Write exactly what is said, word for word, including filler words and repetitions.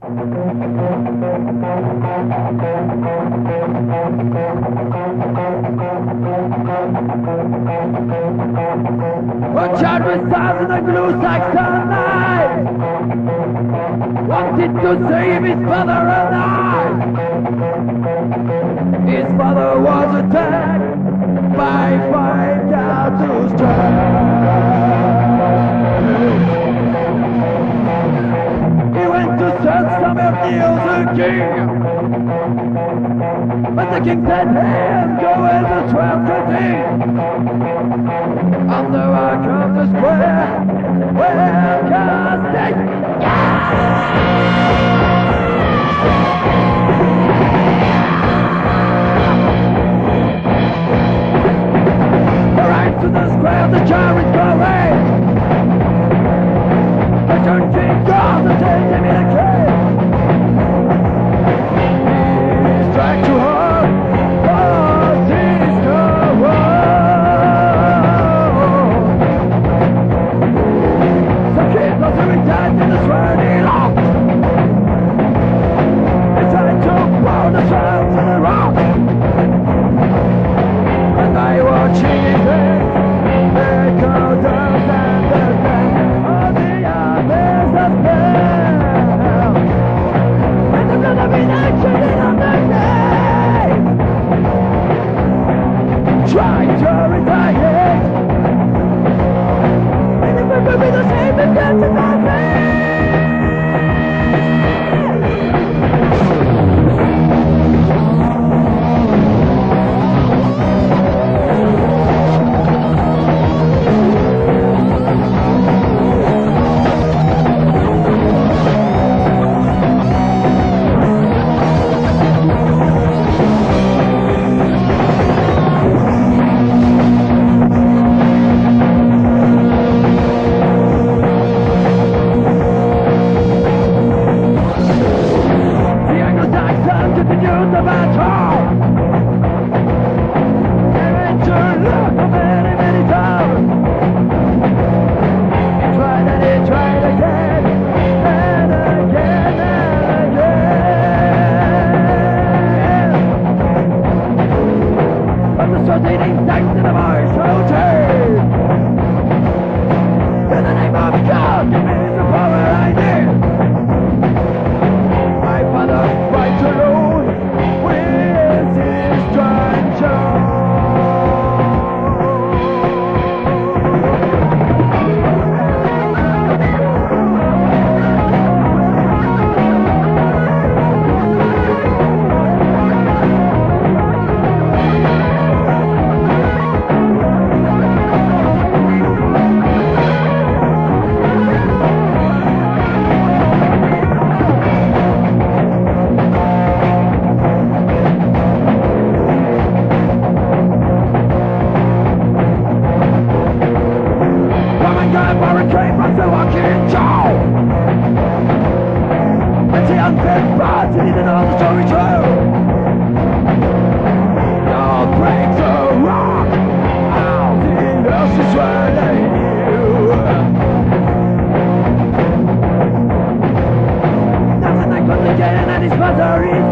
A child resides in the blue Saxon night, wanted to save his father alive. His father was attacked by five Tartus He went to search some of the king, but the king said, hey, go in the twelve thirteen. On the rock of the square, where casting right to the square, the chariots go away. The turn king goes and takes him in a cave. He's trying to hurt, oh, he's some kids not to retire in the swirling long. They tried to blow the swirl to the rock, and I watching his head. They go down and the dead of the abyss of hell, and the blood of inaction on the grave. Try to retaliate, and it will be the same as death to nothing. Nothing I could get, and his mother is